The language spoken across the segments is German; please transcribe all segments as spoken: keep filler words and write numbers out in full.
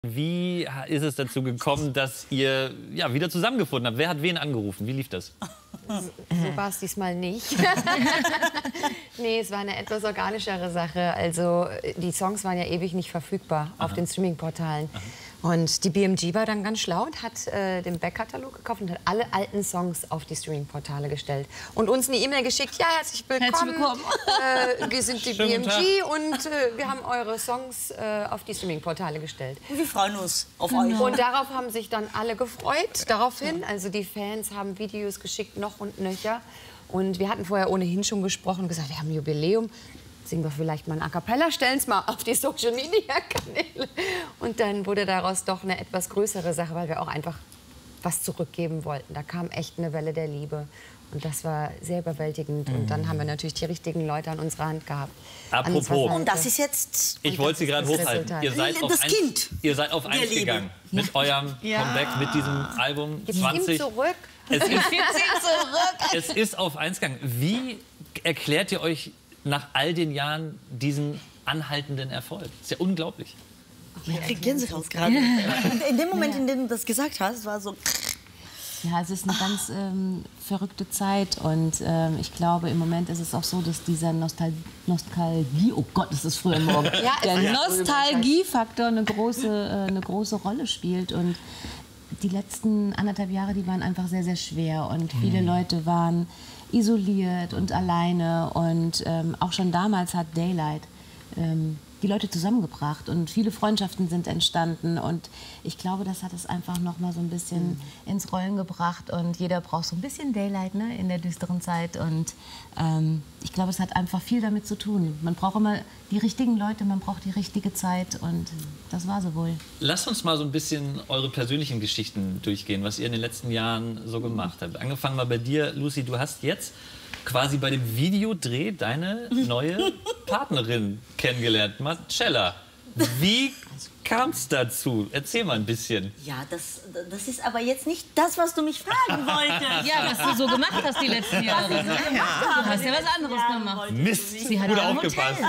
Wie ist es dazu gekommen, dass ihr ja, wieder zusammengefunden habt? Wer hat wen angerufen? Wie lief das? So war es diesmal nicht. Nee, es war eine etwas organischere Sache. Also die Songs waren ja ewig nicht verfügbar Aha. auf den Streaming-Portalen. Und die B M G war dann ganz schlau und hat äh, den Backkatalog gekauft und hat alle alten Songs auf die Streaming-Portale gestellt. Und uns eine E-Mail geschickt, ja, herzlich willkommen. Herzlich willkommen. Äh, wir sind die B M G und äh, wir haben eure Songs äh, auf die Streaming-Portale gestellt. Und wir freuen uns auf genau. euch. Und darauf haben sich dann alle gefreut, daraufhin. Also die Fans haben Videos geschickt, noch und nöcher. Und wir hatten vorher ohnehin schon gesprochen und gesagt, wir haben ein Jubiläum. Singen wir vielleicht mal ein A Cappella, stellen es mal auf die Social-Media-Kanäle. Und dann wurde daraus doch eine etwas größere Sache, weil wir auch einfach was zurückgeben wollten. Da kam echt eine Welle der Liebe. Und das war sehr überwältigend. Und dann haben wir natürlich die richtigen Leute an unserer Hand gehabt. Apropos. Und das ist jetzt... Ich wollte Sie gerade hochhalten. Ihr seid, das auf eins, Kind ihr seid auf eins gegangen. Mit ja. eurem ja. Comeback, mit diesem Album Gibt's zwanzig. ihm zurück? Es ist, zurück. es ist auf eins gegangen. Wie erklärt ihr euch nach all den Jahren diesen anhaltenden Erfolg? Das ist ja unglaublich. Ich krieg Gänsehaut gerade. In dem Moment, in dem du das gesagt hast, war so... Ja, es ist eine ganz ähm, verrückte Zeit und ähm, ich glaube, im Moment ist es auch so, dass dieser Nostal Nostalgie, oh Gott, ist das früher Morgen, ja, der Nostalgiefaktor eine große, äh, eine große Rolle spielt und die letzten anderthalb Jahre, die waren einfach sehr, sehr schwer und viele Leute waren isoliert und alleine und ähm, auch schon damals hat Daylight ähm, die Leute zusammengebracht und viele Freundschaften sind entstanden und ich glaube, das hat es einfach noch mal so ein bisschen mhm. ins Rollen gebracht und jeder braucht so ein bisschen Daylight, ne, in der düsteren Zeit und ähm, ich glaube, es hat einfach viel damit zu tun. Man braucht immer die richtigen Leute, man braucht die richtige Zeit und das war so wohl. Lasst uns mal so ein bisschen eure persönlichen Geschichten durchgehen, was ihr in den letzten Jahren so gemacht habt. Angefangen mal bei dir, Lucy, du hast jetzt quasi bei dem Videodreh deine neue Partnerin kennengelernt, Marcella. Wie kam es dazu? Erzähl mal ein bisschen. Ja, das, das ist aber jetzt nicht das, was du mich fragen wolltest. Ja, was du so gemacht hast die letzten Jahre. Ja. Du hast ja was anderes gemacht. Mist, Sie hat gut ein aufgepasst.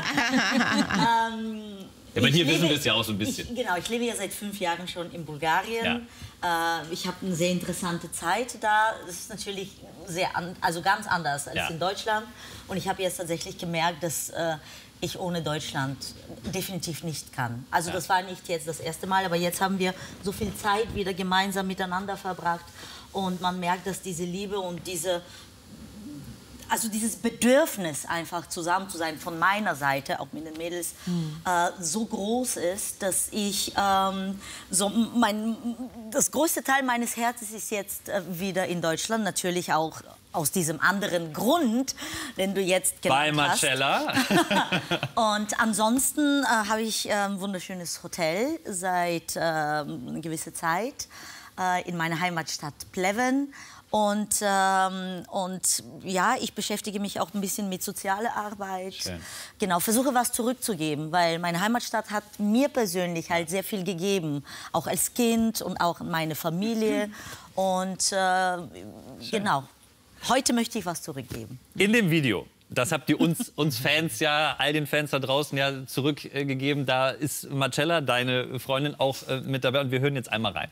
ähm, ja, bei dir lebe, wissen wir es ja auch so ein bisschen. Ich, genau, ich lebe ja seit fünf Jahren schon in Bulgarien. Ja. Äh, ich habe eine sehr interessante Zeit da. Das ist natürlich sehr an, also ganz anders als ja. in Deutschland. Und ich habe jetzt tatsächlich gemerkt, dass äh, ich ohne Deutschland definitiv nicht kann. Also ja. das war nicht jetzt das erste Mal, aber jetzt haben wir so viel Zeit wieder gemeinsam miteinander verbracht. Und man merkt, dass diese Liebe und diese... Also dieses Bedürfnis, einfach zusammen zu sein, von meiner Seite, auch mit den Mädels, mhm. äh, so groß ist, dass ich, ähm, so mein, das größte Teil meines Herzens ist jetzt äh, wieder in Deutschland, natürlich auch aus diesem anderen Grund, den du jetzt genannt Bei Marcella. hast. Und ansonsten äh, habe ich äh, ein wunderschönes Hotel seit äh, einer gewissen Zeit äh, in meiner Heimatstadt Pleven. Und, ähm, und ja, ich beschäftige mich auch ein bisschen mit sozialer Arbeit. Schön. Genau, versuche was zurückzugeben, weil meine Heimatstadt hat mir persönlich halt sehr viel gegeben, auch als Kind und auch meine Familie. Und äh, genau, heute möchte ich was zurückgeben. In dem Video, das habt ihr uns, uns Fans ja, all den Fans da draußen ja zurückgegeben, da ist Marcella, deine Freundin, auch äh, mit dabei und wir hören jetzt einmal rein.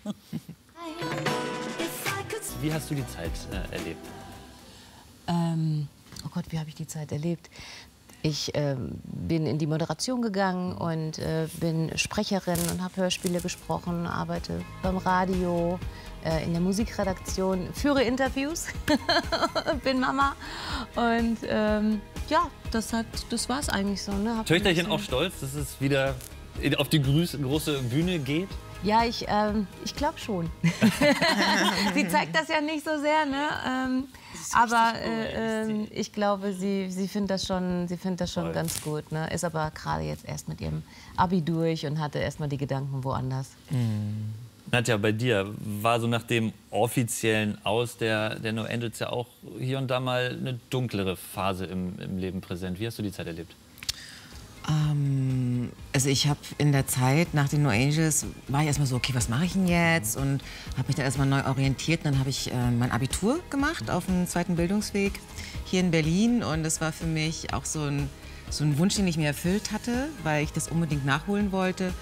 Wie hast du die Zeit äh, erlebt? Ähm, oh Gott, wie habe ich die Zeit erlebt? Ich ähm, bin in die Moderation gegangen und äh, bin Sprecherin und habe Hörspiele gesprochen, arbeite beim Radio, äh, in der Musikredaktion, führe Interviews, bin Mama und ähm, ja, das, hat, das war es eigentlich so. Ne? Töchterchen auch stolz, dass es wieder auf die große Bühne geht? Ja, ich, ähm, ich glaube schon. Sie zeigt das ja nicht so sehr, ne? Ähm, aber äh, äh, ich glaube, sie, sie findet das schon, sie findet das schon ganz gut. Ne? Ist aber gerade jetzt erst mit ihrem Abi durch und hatte erst mal die Gedanken woanders. Mhm. Nadja, bei dir war so nach dem offiziellen Aus der, der No Angels ja auch hier und da mal eine dunklere Phase im, im Leben präsent. Wie hast du die Zeit erlebt? Ähm, also ich habe in der Zeit nach den No Angels, war ich erstmal so, okay, was mache ich denn jetzt? Und habe mich dann erstmal neu orientiert. Und dann habe ich äh, mein Abitur gemacht auf dem zweiten Bildungsweg hier in Berlin. Und das war für mich auch so ein, so ein Wunsch, den ich mir erfüllt hatte, weil ich das unbedingt nachholen wollte.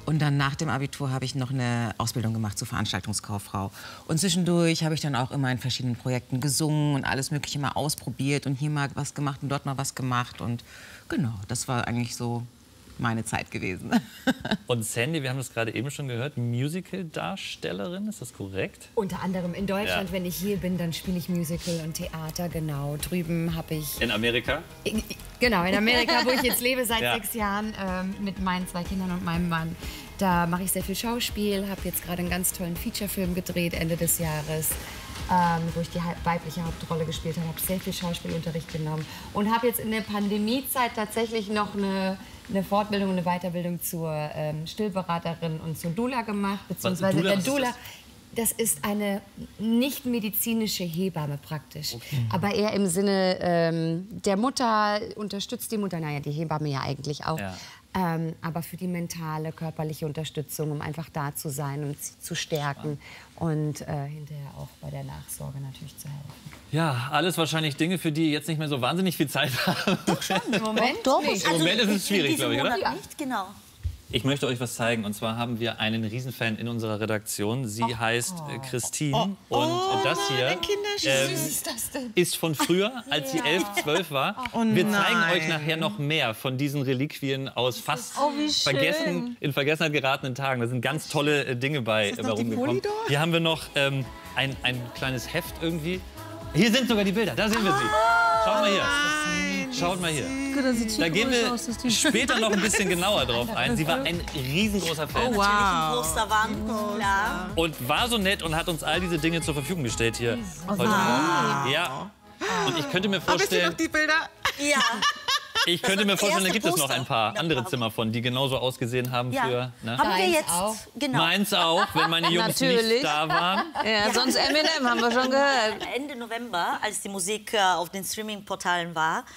Und dann nach dem Abitur habe ich noch eine Ausbildung gemacht zur Veranstaltungskauffrau. Und zwischendurch habe ich dann auch immer in verschiedenen Projekten gesungen und alles Mögliche mal ausprobiert und hier mal was gemacht und dort mal was gemacht. Und genau, das war eigentlich so meine Zeit gewesen. Und Sandy, wir haben das gerade eben schon gehört, Musical-Darstellerin, ist das korrekt? Unter anderem in Deutschland, Ja. wenn ich hier bin, dann spiele ich Musical und Theater, genau. Drüben habe ich... In Amerika? Genau, in Amerika, wo ich jetzt lebe seit Ja. sechs Jahren ähm, mit meinen zwei Kindern und meinem Mann. Da mache ich sehr viel Schauspiel, habe jetzt gerade einen ganz tollen Featurefilm gedreht Ende des Jahres, ähm, wo ich die weibliche Hauptrolle gespielt habe. Habe sehr viel Schauspielunterricht genommen und habe jetzt in der Pandemiezeit tatsächlich noch eine, eine Fortbildung, eine Weiterbildung zur ähm, Stillberaterin und zur Doula gemacht, beziehungsweise Doula, der was ist Doula. das? Das ist eine nicht medizinische Hebamme praktisch, aber eher im Sinne ähm, der Mutter, unterstützt die Mutter, naja, die Hebamme ja eigentlich auch, Ja. ähm, aber für die mentale, körperliche Unterstützung, um einfach da zu sein und sie zu stärken und äh, hinterher auch bei der Nachsorge natürlich zu helfen. Ja, alles wahrscheinlich Dinge, für die ihr jetzt nicht mehr so wahnsinnig viel Zeit haben. Im Moment doch, nicht. Im Moment ist es schwierig, in glaube ich, diesem oder? Monat nicht, genau. Ich möchte euch was zeigen. Und zwar haben wir einen Riesenfan in unserer Redaktion. Sie heißt äh, Christine. und das hier ähm, ist das denn? ist von früher, als sie elf, zwölf war. wir zeigen nein. euch nachher noch mehr von diesen Reliquien aus fast Oh, wie schön. vergessen, in Vergessenheit geratenen Tagen. Da sind ganz tolle äh, Dinge bei, das bei noch die rumgekommen. Polydor? Hier haben wir noch ähm, ein, ein kleines Heft irgendwie. Hier sind sogar die Bilder. Da sehen wir sie. Schaut mal hier. Schaut mal hier. Das sieht Da gehen wir aus, das Ding. später noch ein bisschen genauer drauf ein. Sie war ein riesengroßer Fan. Natürlich ein Posterwand, klar. Und war so nett und hat uns all diese Dinge zur Verfügung gestellt hier heute Morgen. Ja. Und ich könnte mir Hab ich hier noch vorstellen, die Bilder? Ja, ich könnte mir das vorstellen, da erste gibt es noch Poster. ein paar Ja, andere aber- Zimmer von, die genauso ausgesehen haben ja. früher. Ne? Haben wir Deins jetzt, auch? genau. Meins auch, wenn meine Jungs nicht Natürlich. da waren. Ja, sonst Eminem haben wir schon gehört. Ende November, als die Musik äh, auf den Streaming-Portalen war,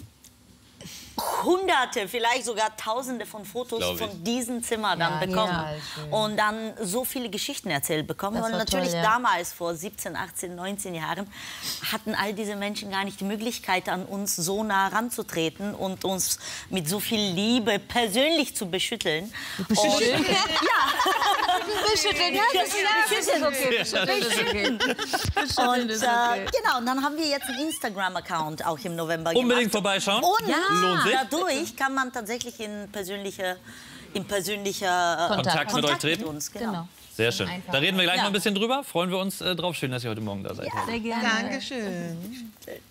Hunderte, vielleicht sogar Tausende von Fotos Glaub ich. von diesem Zimmer dann Ja, bekommen. ja, schön. Und dann so viele Geschichten erzählt bekommen. Das Und war natürlich toll, ja. damals, vor siebzehn, achtzehn, neunzehn Jahren, hatten all diese Menschen gar nicht die Möglichkeit, an uns so nah ranzutreten und uns mit so viel Liebe persönlich zu beschütteln. Beschütteln? Beschütteln, ja, das ist okay. Beschütteln ist okay. Beschütteln Und ist äh, okay. genau, und dann haben wir jetzt einen Instagram-Account auch im November Unbedingt gemacht. vorbeischauen. Und Lohnt sich. dadurch kann man tatsächlich in persönliche, in persönlicher äh, Kontakt mit euch Kontakt mit treten. uns. Genau. Genau. Sehr schön. einfach. Da reden wir gleich Ja. noch ein bisschen drüber. Freuen wir uns äh, drauf. Schön, dass ihr heute Morgen da seid. Sehr gerne. Dankeschön.